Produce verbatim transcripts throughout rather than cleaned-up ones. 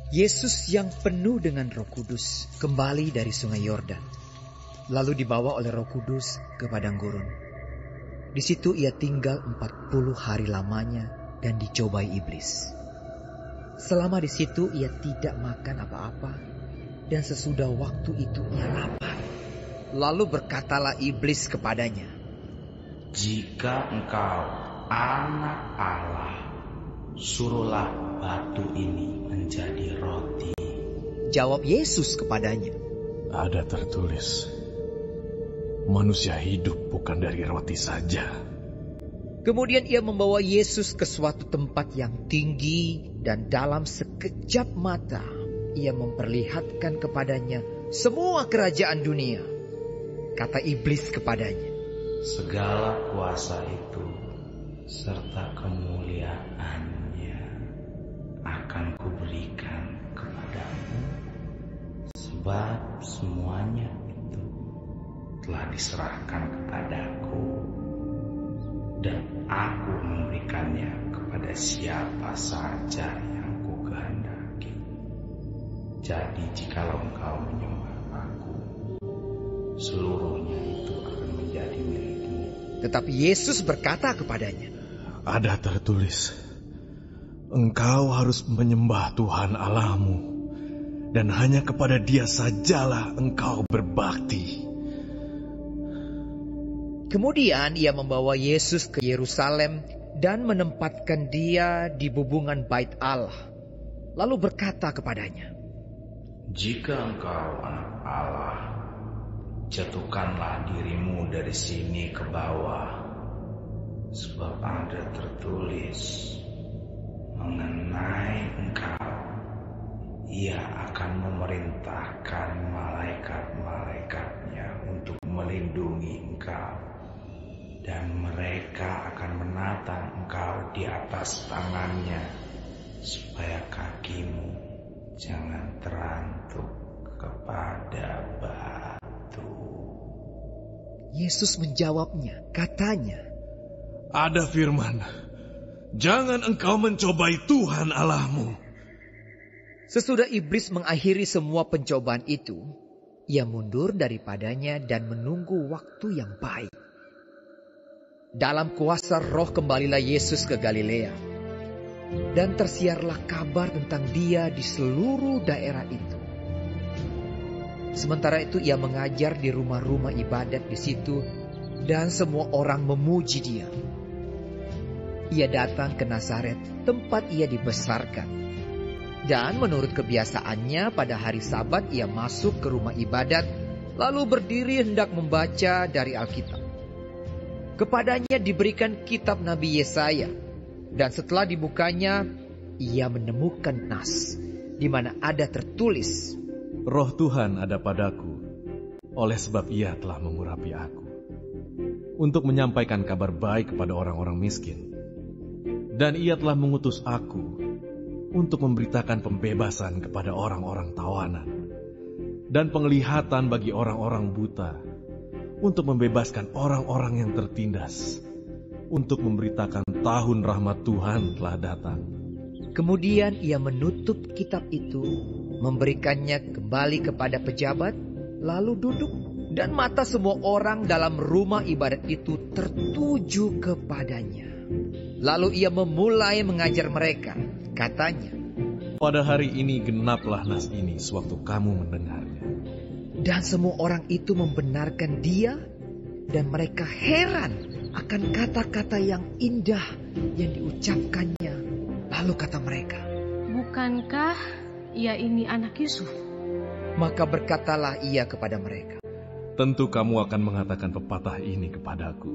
Yesus yang penuh dengan Roh Kudus kembali dari sungai Yordan, lalu dibawa oleh Roh Kudus ke padang gurun. Di situ ia tinggal empat puluh hari lamanya dan dicobai iblis. Selama di situ ia tidak makan apa-apa, dan sesudah waktu itu ia lapar. Lalu berkatalah iblis kepadanya, "Jika engkau anak Allah, suruhlah batu ini menjadi roti." Jawab Yesus kepadanya, "Ada tertulis, manusia hidup bukan dari roti saja." Kemudian ia membawa Yesus ke suatu tempat yang tinggi, dan dalam sekejap mata ia memperlihatkan kepadanya semua kerajaan dunia. Kata iblis kepadanya, "Segala kuasa itu serta kemuliaannya akan kuberikan kepadamu, sebab semuanya itu telah diserahkan kepadaku, dan aku memberikannya kepada siapa saja yang kukehendaki. Jadi jikalau engkau menyembah aku, seluruhnya itu akan menjadi milikmu." Tetapi Yesus berkata kepadanya, "Ada tertulis, engkau harus menyembah Tuhan Allahmu, dan hanya kepada Dia sajalah engkau berbakti." Kemudian ia membawa Yesus ke Yerusalem dan menempatkan dia di bubungan Bait Allah. Lalu berkata kepadanya, "Jika engkau anak Allah, jatuhkanlah dirimu dari sini ke bawah, sebab ada tertulis mengenai engkau, Ia akan memerintahkan malaikat-malaikatnya untuk melindungi engkau, dan mereka akan menatang engkau di atas tangannya, supaya kakimu jangan terantuk kepada batu." Yesus menjawabnya, katanya, "Ada firman, jangan engkau mencobai Tuhan Allahmu." Sesudah iblis mengakhiri semua pencobaan itu, ia mundur daripadanya dan menunggu waktu yang baik. Dalam kuasa Roh kembalilah Yesus ke Galilea, dan tersiarlah kabar tentang dia di seluruh daerah itu. Sementara itu ia mengajar di rumah-rumah ibadat di situ, dan semua orang memuji dia. Ia datang ke Nazaret, tempat ia dibesarkan. Dan menurut kebiasaannya pada hari Sabat ia masuk ke rumah ibadat, lalu berdiri hendak membaca dari Alkitab. Kepadanya diberikan kitab Nabi Yesaya, dan setelah dibukanya ia menemukan nas, di mana ada tertulis, "Roh Tuhan ada padaku, oleh sebab Ia telah mengurapi aku, untuk menyampaikan kabar baik kepada orang-orang miskin. Dan Ia telah mengutus aku untuk memberitakan pembebasan kepada orang-orang tawanan, dan penglihatan bagi orang-orang buta, untuk membebaskan orang-orang yang tertindas, untuk memberitakan tahun rahmat Tuhan telah datang." Kemudian ia menutup kitab itu, memberikannya kembali kepada pejabat, lalu duduk, dan mata semua orang dalam rumah ibadat itu tertuju kepadanya. Lalu ia memulai mengajar mereka. Katanya, "Pada hari ini genaplah nas ini sewaktu kamu mendengarnya." dan semua orang itu membenarkan dia, dan mereka heran akan kata-kata yang indah yang diucapkannya. Lalu kata mereka, "Bukankah ia ini anak Yusuf?" Maka berkatalah ia kepada mereka, "Tentu kamu akan mengatakan pepatah ini kepadaku,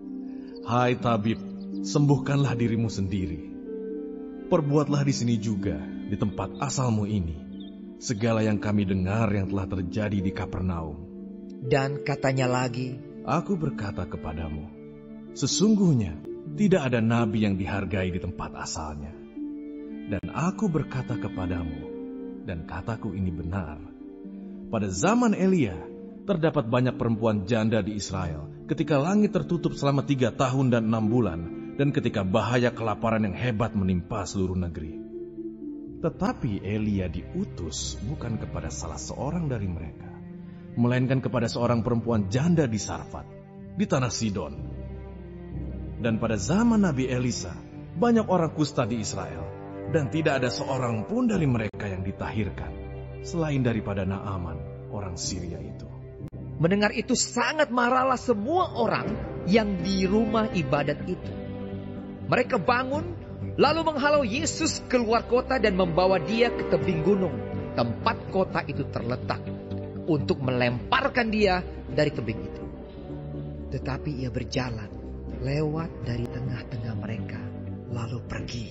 Hai tabib, sembuhkanlah dirimu sendiri. Perbuatlah di sini juga, di tempat asalmu ini, segala yang kami dengar yang telah terjadi di Kapernaum." Dan katanya lagi, "Aku berkata kepadamu, sesungguhnya tidak ada nabi yang dihargai di tempat asalnya. Dan aku berkata kepadamu, dan kataku ini benar, pada zaman Elia terdapat banyak perempuan janda di Israel, ketika langit tertutup selama tiga tahun dan enam bulan, dan ketika bahaya kelaparan yang hebat menimpa seluruh negeri. Tetapi Elia diutus bukan kepada salah seorang dari mereka, melainkan kepada seorang perempuan janda di Sarfat, di tanah Sidon. Dan pada zaman Nabi Elisa, banyak orang kusta di Israel, dan tidak ada seorang pun dari mereka yang ditahirkan, selain daripada Naaman, orang Syria itu. Mendengar itu sangat marahlah semua orang yang di rumah ibadat itu. Mereka bangun, lalu menghalau Yesus keluar kota dan membawa dia ke tebing gunung, tempat kota itu terletak, untuk melemparkan dia dari tebing itu. Tetapi ia berjalan lewat dari tengah-tengah mereka, lalu pergi.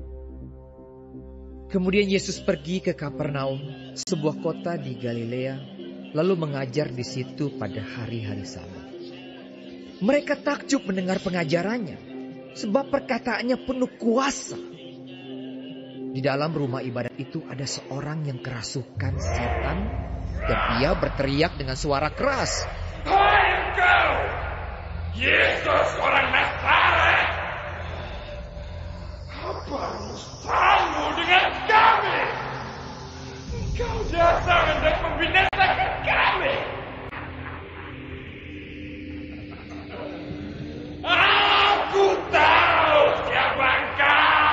Kemudian Yesus pergi ke Kapernaum, sebuah kota di Galilea, lalu mengajar di situ pada hari-hari Sabat. Mereka takjub mendengar pengajarannya, sebab perkataannya penuh kuasa. Di dalam rumah ibadat itu ada seorang yang kerasukan setan, dan ia berteriak dengan suara keras, Hai engkau, Yesus orang Nazaret, apa urusanmu dengan kami? Engkau datang hendak membinasakan kami. Aku tahu siapa engkau,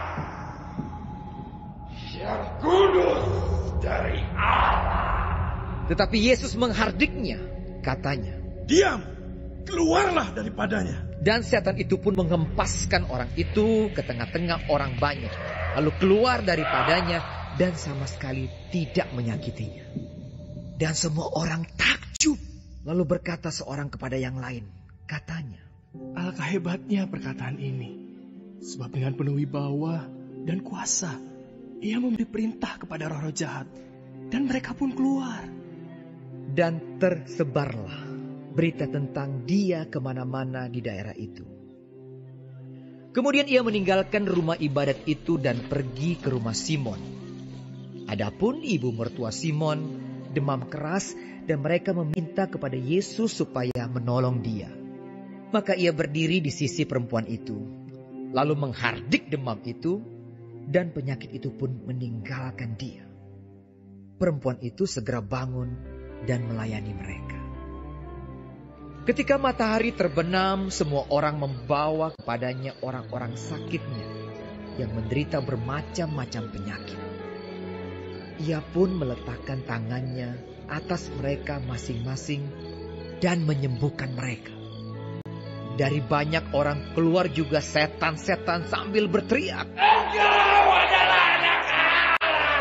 yang kudus dari Allah. Tetapi Yesus menghardiknya, katanya, Diam, keluarlah daripadanya. dan setan itu pun menghempaskan orang itu ke tengah-tengah orang banyak, lalu keluar daripadanya dan sama sekali tidak menyakitinya. Dan semua orang takjub, lalu berkata seorang kepada yang lain, katanya, Alangkah hebatnya perkataan ini, sebab dengan penuh wibawa dan kuasa, ia memberi perintah kepada roh-roh jahat, dan mereka pun keluar. Dan tersebarlah berita tentang dia kemana-mana di daerah itu. Kemudian ia meninggalkan rumah ibadat itu dan pergi ke rumah Simon. Adapun ibu mertua Simon demam keras, dan mereka meminta kepada Yesus supaya menolong dia. Maka ia berdiri di sisi perempuan itu, lalu menghardik demam itu, dan penyakit itu pun meninggalkan dia. Perempuan itu segera bangun dan melayani mereka. Ketika matahari terbenam, semua orang membawa kepadanya orang-orang sakitnya yang menderita bermacam-macam penyakit. Ia pun meletakkan tangannya atas mereka masing-masing dan menyembuhkan mereka. Dari banyak orang keluar juga setan-setan sambil berteriak, Engkau adalah anak Allah.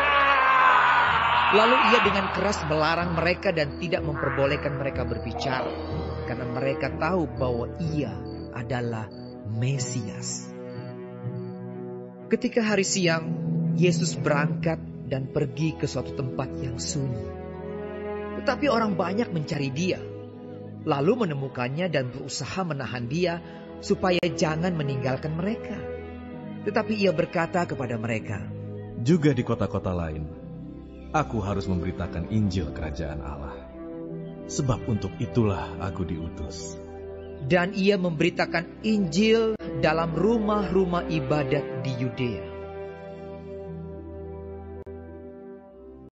Lalu ia dengan keras melarang mereka dan tidak memperbolehkan mereka berbicara, karena mereka tahu bahwa ia adalah Mesias. Ketika hari siang, Yesus berangkat dan pergi ke suatu tempat yang sunyi. Tetapi orang banyak mencari dia, lalu menemukannya dan berusaha menahan dia supaya jangan meninggalkan mereka. Tetapi ia berkata kepada mereka, Juga di kota-kota lain, aku harus memberitakan Injil Kerajaan Allah. Sebab untuk itulah aku diutus. Dan ia memberitakan Injil dalam rumah-rumah ibadat di Yudea